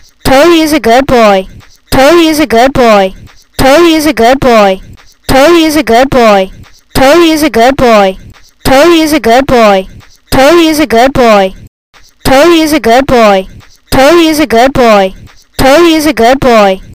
Toby is a good boy. Toby is a good boy. Toby is a good boy. Toby is a good boy. Toby is a good boy. Toby is a good boy. Toby is a good boy. Toby is a good boy. Toby is a good boy. Toby is a good boy.